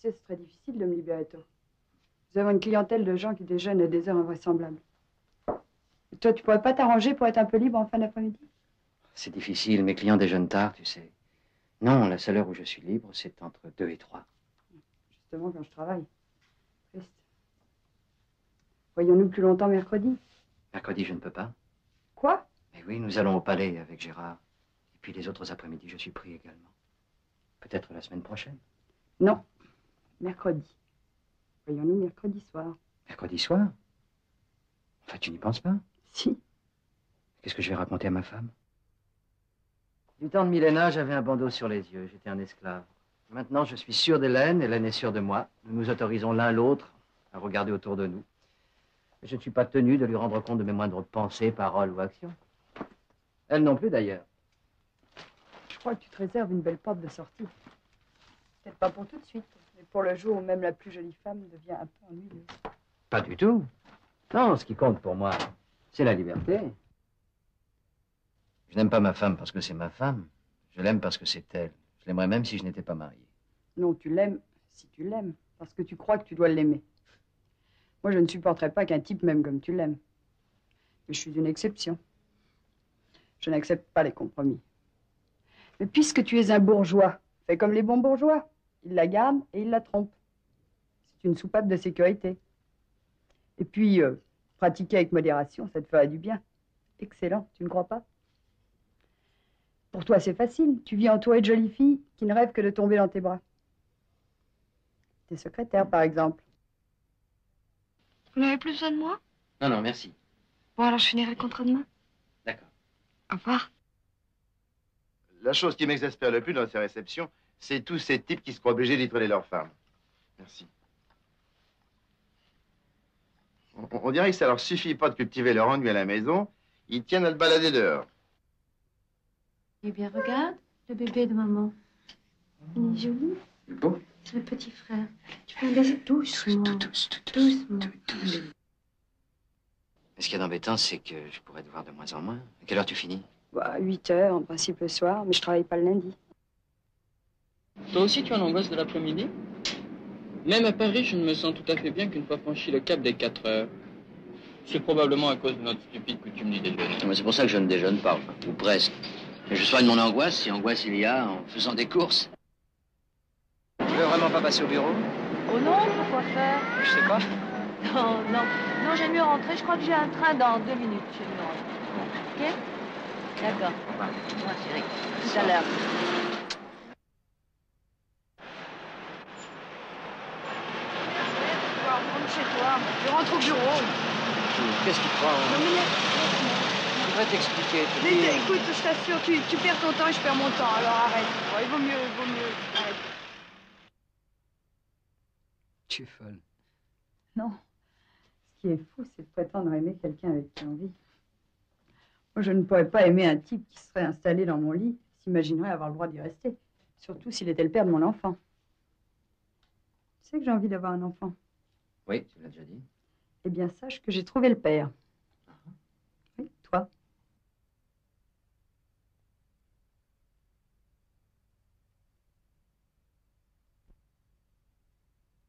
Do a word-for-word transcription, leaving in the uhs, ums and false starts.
sais, c'est très difficile de me libérer tôt. Nous avons une clientèle de gens qui déjeunent à des heures invraisemblables. Et toi, tu pourrais pas t'arranger pour être un peu libre en fin d'après-midi? C'est difficile, mes clients déjeunent tard, tu sais. Non, la seule heure où je suis libre, c'est entre deux et trois. Justement, quand je travaille. Triste. Voyons-nous plus longtemps mercredi. Mercredi, je ne peux pas. Quoi? Mais oui, nous allons au palais avec Gérard. Et puis les autres après-midi, je suis pris également. Peut-être la semaine prochaine. Non. Mercredi. Voyons-nous mercredi soir. Mercredi soir? Enfin, tu n'y penses pas? Si. Qu'est-ce que je vais raconter à ma femme? Du temps de Milena, j'avais un bandeau sur les yeux. J'étais un esclave. Maintenant, je suis sûr d'Hélène. Hélène est sûre de moi. Nous nous autorisons l'un l'autre à regarder autour de nous. Mais je ne suis pas tenu de lui rendre compte de mes moindres pensées, paroles ou actions. Elle non plus, d'ailleurs. Je crois que tu te réserves une belle porte de sortie. Peut-être pas pour tout de suite, mais pour le jour où même la plus jolie femme devient un peu ennuyeuse. Pas du tout. Non, ce qui compte pour moi, c'est la liberté. Je n'aime pas ma femme parce que c'est ma femme. Je l'aime parce que c'est elle. Je l'aimerais même si je n'étais pas marié. Non, tu l'aimes si tu l'aimes, parce que tu crois que tu dois l'aimer. Moi, je ne supporterais pas qu'un type m'aime comme tu l'aimes. Mais je suis une exception. Je n'accepte pas les compromis. Mais puisque tu es un bourgeois, fais comme les bons bourgeois. Ils la gardent et ils la trompent. C'est une soupape de sécurité. Et puis, euh, pratiquer avec modération, ça te ferait du bien. Excellent, tu ne crois pas? Pour toi, c'est facile. Tu vis entouré de jolies filles qui ne rêvent que de tomber dans tes bras. Tes secrétaires, par exemple. Vous n'avez plus besoin de moi? Non, non, merci. Bon, alors je finirai le contrat demain. D'accord. Au revoir. La chose qui m'exaspère le plus dans ces réceptions, c'est tous ces types qui se croient obligés d'étoiler leurs femmes. Merci. On, on dirait que ça leur suffit pas de cultiver leur ennui à la maison. Ils tiennent à le balader dehors. Eh bien, regarde, le bébé de maman. Il est joli. Beau. C'est le petit frère. Tu peux me baiser doucement. Doucement. Mais ce qui est embêtant, c'est que je pourrais te voir de moins en moins. À quelle heure tu finis? Bah, huit heures, en principe le soir, mais je travaille pas le lundi. Toi aussi, tu en angoisses de l'après-midi? Même à Paris, je ne me sens tout à fait bien qu'une fois franchi le cap des quatre heures. C'est probablement à cause de notre stupide coutume du déjeuner. C'est pour ça que je ne déjeune pas, ou presque. Mais je soigne mon angoisse, si angoisse il y a, en faisant des courses. Tu veux vraiment pas passer au bureau? Oh non, pourquoi faire? Je sais pas. Non, non. Non, j'aime mieux rentrer. Je crois que j'ai un train dans deux minutes. J'aime mieux rentrer. Ok? D'accord. Moi, chérie. Tout à l'heure. Rentre chez toi. Je rentre au bureau. Qu'est-ce que tu crois? Non, mais laisse. Je voudrais t'expliquer. te Mais dire- écoute, je t'assure, tu, tu perds ton temps et je perds mon temps. Alors arrête. Bon, il vaut mieux, il vaut mieux. Arrête. Tu es folle. Non. Ce qui est fou, c'est de prétendre aimer quelqu'un avec qui on vit. Moi, je ne pourrais pas aimer un type qui serait installé dans mon lit, s'imaginerait avoir le droit d'y rester. Surtout s'il était le père de mon enfant. Tu sais que j'ai envie d'avoir un enfant. Oui, tu l'as déjà dit. Eh bien, sache que j'ai trouvé le père.